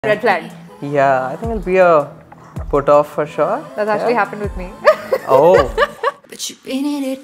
Red flag. Yeah, I think it'll be a put off for sure. That's actually happened with me. Oh. But you painted it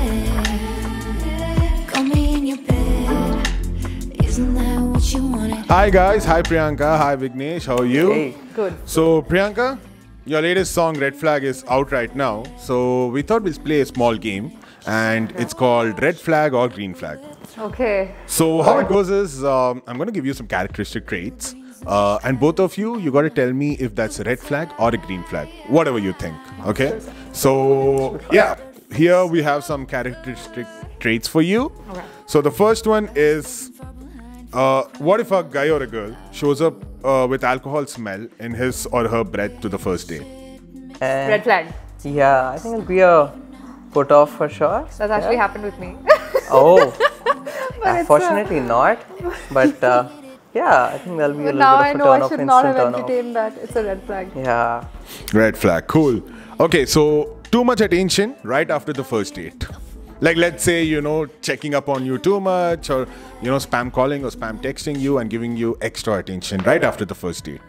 red. Call me in your bed. Isn't that what you wanted? Hi guys, hi Priyanka, hi Vignesh, how are you? Hey. Good. So Priyanka, your latest song Red Flag is out right now. So we thought we'll play a small game and it's called Red Flag or Green Flag. Okay. So how it goes is I'm going to give you some characteristic traits and both of you got to tell me if that's a red flag or a green flag, whatever you think, okay? So yeah, here we have some characteristic traits for you. Okay. So the first one is what if a guy or a girl shows up with alcohol smell in his or her breath to the first date? Red flag. Yeah, I think it'll be a put off for sure. That's actually happened with me. Oh. But Unfortunately not. But yeah, I think there'll be a But little now bit I of a know turn I off, should instant not have turn off. entertained that. It's a red flag. Yeah. Red flag, cool. Okay, so too much attention right after the first date. Like let's say, checking up on you too much or, spam calling or spam texting you and giving you extra attention right after the first date.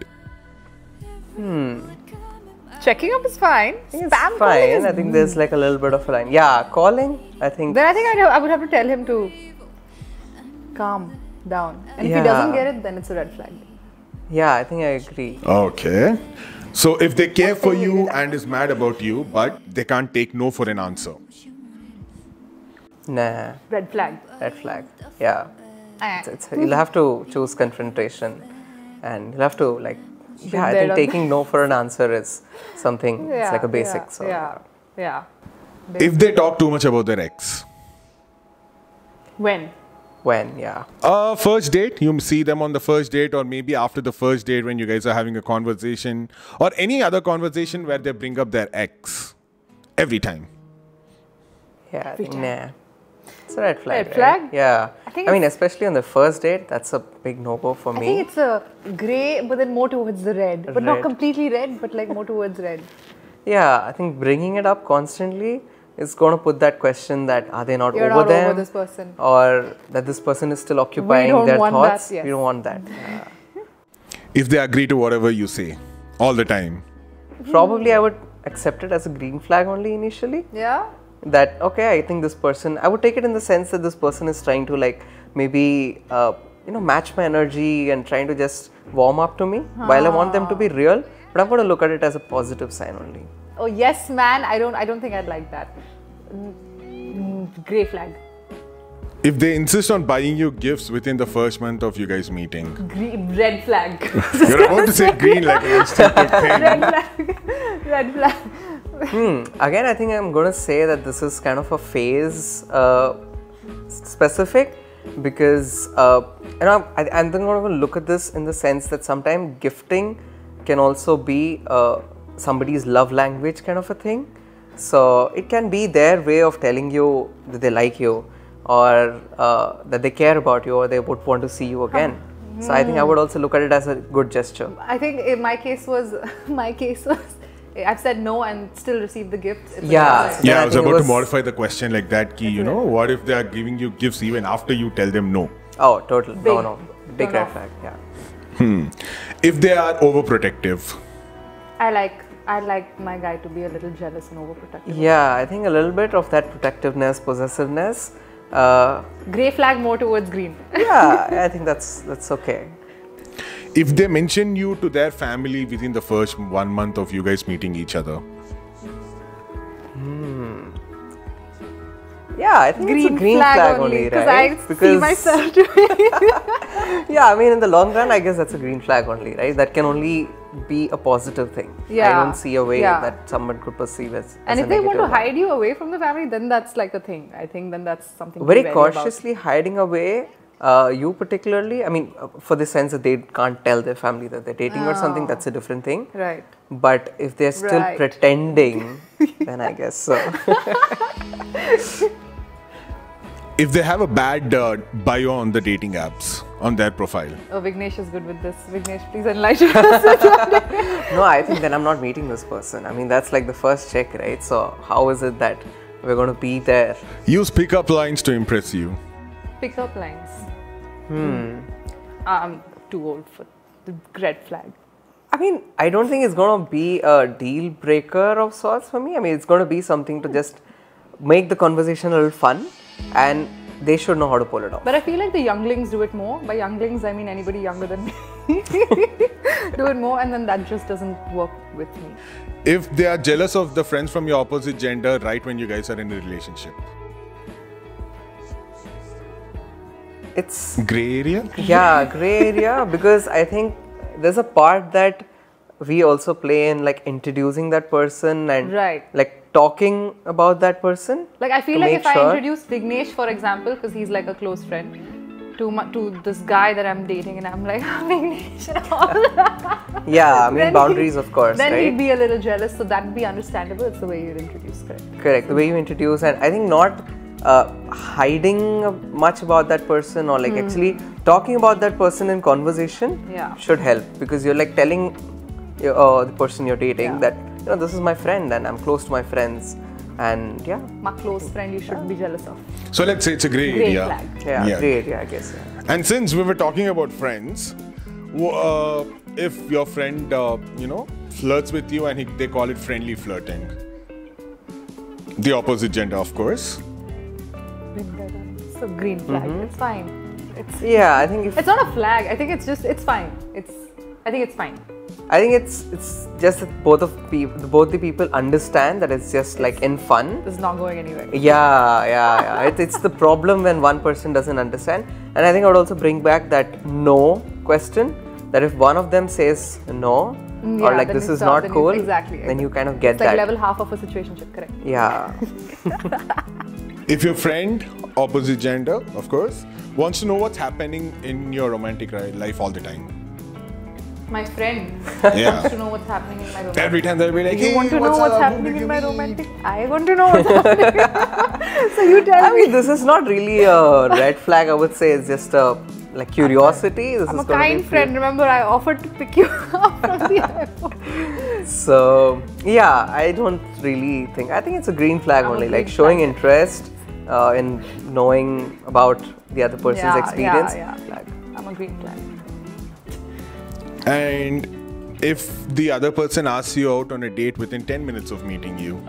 Checking up is fine. It's Spam calling fine. is I think there's like a little bit of a line. Yeah, calling, I think. Then I think I would have to tell him to calm down. And if he doesn't Yeah. get it, then it's a red flag. Yeah, I think I agree. Okay. So if they care for you and is mad about you, but they can't take no for an answer. Nah, Red flag. red flag. Yeah. Ah. You'll have to choose confrontation and you'll have to like, yeah, I there think on taking no for an answer is something, it's like a basic. Yeah, So yeah. If they talk too much about their ex. When? when, yeah. First date, you see them on the first date or maybe after the first date when you guys are having a conversation or any other conversation where they bring up their ex every time. Yeah, I think nah. It's a red flag. Red right? flag? Yeah. I I mean, especially on the first date, that's a big no-go for I me. think it's a grey, but then more towards the red. But not Red. completely red, but like more towards red. Yeah, I think bringing it up constantly is going to put that question that are they not You're over not them? over this person. Or that this person is still occupying don't their want thoughts. that, yes. We don't want that. Yeah. If they agree to whatever you say all the time. Probably I would accept it as a green flag only initially. Yeah? That, okay, I think this person, I would take it in the sense that this person is trying to like maybe, match my energy and trying to just warm up to me while I want them to be real. But I'm going to look at it as a positive sign only. Oh yes, man. I don't think I'd like that. Grey flag. If they insist on buying you gifts within the first month of you guys meeting. Red flag. You're about to say green like a stupid thing. Red flag. Red flag. Again, I think I'm going to say that this is kind of a phase specific because, I'm going to look at this in the sense that sometimes gifting can also be somebody's love language kind of a thing. So it can be their way of telling you that they like you or that they care about you or they would want to see you again. So I think I would also look at it as a good gesture. I think in my case was I've said no and still received the gift. It's a Yeah. red flag. Yeah, I I was think it about to was- modify the question like that. Ki, what if they are giving you gifts even after you tell them no? Oh, total. Big. No. Big No, red no. flag. Yeah. If they are overprotective. I like my guy to be a little jealous and overprotective. Yeah, I think a little bit of that protectiveness, possessiveness. Grey flag more towards green. Yeah, I think that's okay. If they mention you to their family within the first 1 month of you guys meeting each other. Yeah, I think it's a green flag only, right? Because I see myself doing. Yeah, I mean, in the long run, I guess that's a green flag only, right? That can only be a positive thing. Yeah. I don't see a way Yeah. that someone could perceive as And a if they want to negative one. hide you away from the family, then that's like a thing. I think then that's something to Very be wary cautiously hiding away, you particularly, I mean, for the sense that they can't tell their family that they're dating or something, that's a different thing. about. Right. But if they're still Right. pretending, then I guess so. If they have a bad bio on the dating apps on their profile. Oh, Vignesh is good with this. Vignesh, please enlighten us. No, I think then I'm not meeting this person. I mean, that's like the first check, right? So how is it that we're going to be there? Use pickup lines to impress you. Pick up lines. I'm too old for the red flag? I mean, I don't think it's going to be a deal breaker of sorts for me. I mean, it's going to be something to just make the conversation a little fun, and they should know how to pull it off. But I feel like the younglings do it more. By younglings, I mean anybody younger than me. Do it more, and then that just doesn't work with me. If they are jealous of the friends from your opposite gender right when you guys are in a relationship, It's gray area? yeah, gray area, because I think there's a part that we also play in like introducing that person and Right. like talking about that person. Like I feel to like make if I sure- introduce Vignesh, for example, because he's like a close friend, to this guy that I'm dating, and I'm like Vignesh and all. Yeah, I mean Then boundaries, of course, Then right? he'd be a little jealous, so that'd be understandable. It's the way you'd introduce, correct? Correct. The way you introduce, and I think not hiding much about that person, or like actually talking about that person in conversation Yeah. should help, because you're like telling the person you're dating Yeah. that, you know, this is my friend and I'm close to my friends, and yeah, My close friend, you should be jealous of. So let's say it's a gray, Grey area. flag. yeah, gray area, I guess. Yeah. And since we were talking about friends, if your friend, flirts with you and they call it friendly flirting, the opposite gender, of course. It's a green flag. It's fine. It's Yeah, I think if it's not a flag. I think it's just it's fine. I think it's fine. I think it's just that both the people understand that it's just like in fun. This is not going anywhere. Yeah. It's the problem when one person doesn't understand. And I think I would also bring back that no question, that if one of them says no, or like then this you is stop, not then cool, exactly. then you kind of get It's like that. level half of a situationship, correct? Yeah. If your friend, opposite gender, of course, wants to know what's happening in your romantic life all the time. My friend Yeah. wants to know what's happening in my romantic. Every time they'll be like, You hey, want to know what's what's up? happening Who did in you my meet?" romantic? I want to know what's happening. So you tell I me. mean, this is not really a red flag, I would say. It's just a like curiosity. This I'm is a gonna be kind friend. Remember, I offered to pick you up from the airport. So yeah, I don't really think. I think it's a green flag I'm a only, green like showing flag. interest in knowing about the other person's experience. Yeah. I'm a green flag. And if the other person asks you out on a date within 10 minutes of meeting you,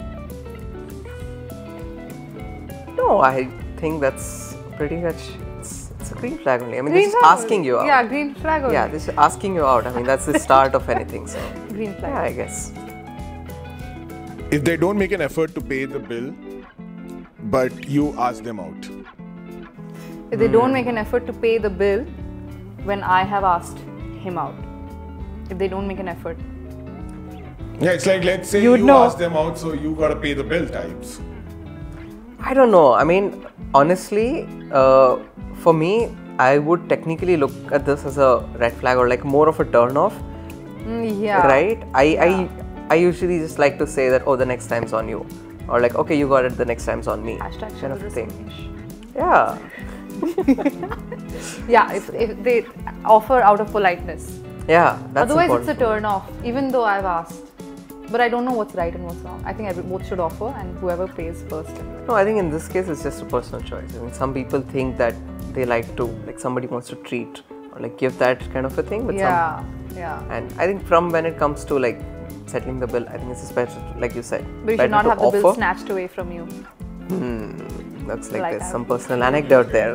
No, I think that's pretty much. It's a green flag only. I mean, Green this is flag asking only. you out. Yeah, green flag only. Yeah, this is asking you out. I mean, that's the start of anything. So Green flag. yeah, I guess. if they don't make an effort to pay the bill, but you ask them out, If they don't make an effort to pay the bill when I have asked him out. If they don't make an effort. yeah, it's like, let's say You'd you know. ask them out, so you gotta pay the bill types. I don't know. I mean, honestly, for me, I would technically look at this as a red flag or like more of a turn off, Yeah. right? I usually just like to say that, oh, the next time's on you, or like, okay, you got it, the next time's on me, Hashtag kind of chivalrous thing. Vignesh. Yeah. Yeah, if they offer out of politeness. Yeah, that's Otherwise, important. it's a turn off, even though I've asked. But I don't know what's right and what's wrong. I think both should offer, and whoever pays first. No, I think in this case it's just a personal choice. I mean, some people think that they like to, like somebody wants to treat or like give that kind of a thing, but Yeah. and I think from when it comes to like settling the bill, I think it's better, like you said, But you better should not to have the bill offer. snatched away from you. Looks like Like there's I some personal anecdote there.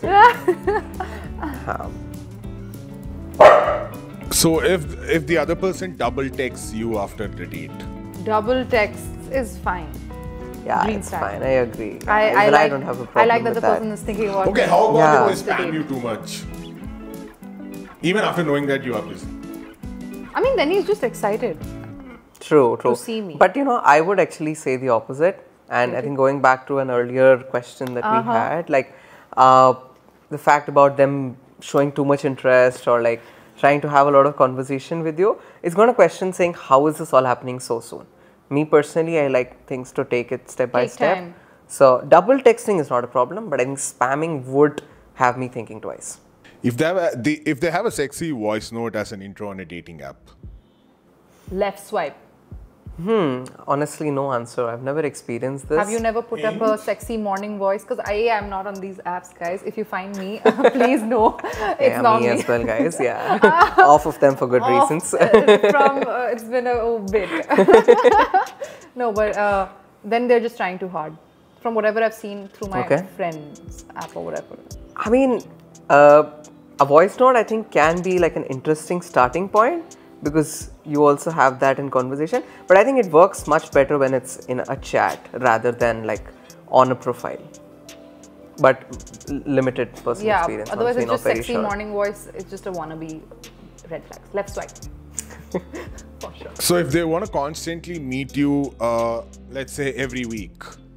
So if the other person double texts you after the date, Double texts is fine. Yeah, Green it's flag. fine. I agree. I Even like, I don't have a problem I like that with the person is thinking about okay, me. how about Yeah. if they spam you too much? Even after knowing that you are busy. I mean, then he's just excited. True. see me. But you know, I would actually say the opposite. And I think going back to an earlier question that we had, like the fact about them showing too much interest or like trying to have a lot of conversation with you, it's going to question saying, how is this all happening so soon? Me personally, I like things to take it step by Take step. time. So double texting is not a problem, but I think spamming would have me thinking twice. If they have a sexy voice note as an intro on a dating app, Left swipe. Honestly, no answer. I've never experienced this. Have you never put up a sexy morning voice? Because I am not on these apps, guys. If you find me, please know it's not me me. as well, guys. Yeah, off of them for good reasons. It's been a bit. No, but then they're just trying too hard. From whatever I've seen through my friend's app or whatever. I mean, a voice note I think can be like an interesting starting point because you also have that in conversation. But I think it works much better when it's in a chat rather than like on a profile. But limited personal experience. Otherwise it's just sexy sure. morning voice. It's just a wannabe red flags. Left swipe. For sure. So if they want to constantly meet you, let's say every week.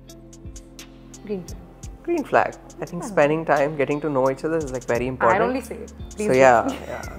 Green flag. I think spending time, getting to know each other is like very important. I'd only say it. So yeah.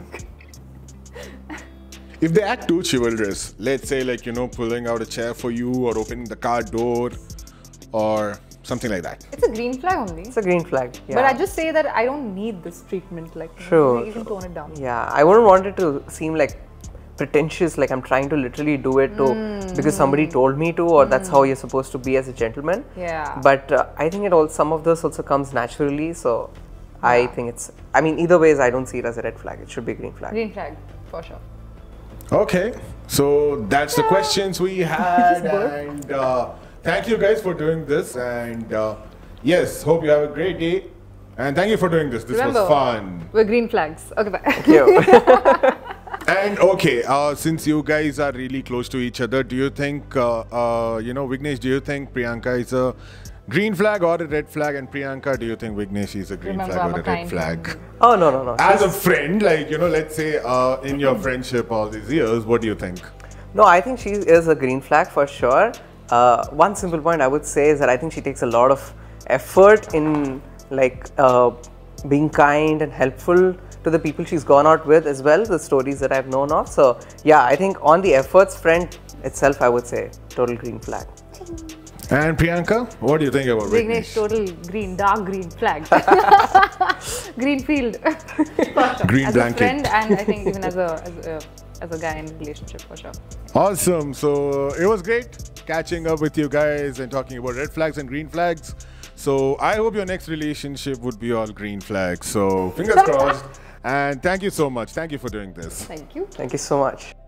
If they act too chivalrous, let's say like, you know, pulling out a chair for you or opening the car door or something like that. It's a green flag only. It's a green flag, yeah. But I just say that I don't need this treatment. Like, you can tone it down. Yeah, I wouldn't want it to seem like pretentious, like I'm trying to literally do it because somebody told me to, or that's how you're supposed to be as a gentleman. Yeah. But I think some of this also comes naturally, so I think I mean, either ways, I don't see it as a red flag. It should be a green flag. Green flag, for sure. Okay, so that's the questions we had, and thank you guys for doing this, and yes, hope you have a great day, and thank you for doing this. This was fun. We're green flags. Okay, bye. Thank you. And okay, since you guys are really close to each other, do you think, you know, Vignesh, do you think Priyanka is a green flag or a red flag? And Priyanka, do you think Vignesh is a green flag or a red flag? Oh, no. As a friend, like, you know, let's say in your friendship all these years, what do you think? No, I think she is a green flag for sure. One simple point I would say is that I think she takes a lot of effort in like being kind and helpful to the people she's gone out with as well, the stories that I've known of. So yeah, I think on the efforts front itself, I would say total green flag. And Priyanka, what do you think about Vignesh? Total green, dark green flag. Green field. Green as blanket. A friend, and I think even as a guy in a relationship, for sure. Awesome. So it was great catching up with you guys and talking about red flags and green flags. So I hope your next relationship would be all green flags. So fingers crossed. And thank you so much. Thank you for doing this. Thank you. Thank you so much.